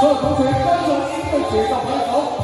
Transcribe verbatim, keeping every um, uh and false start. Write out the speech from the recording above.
所有同学跟着音乐节奏拍手。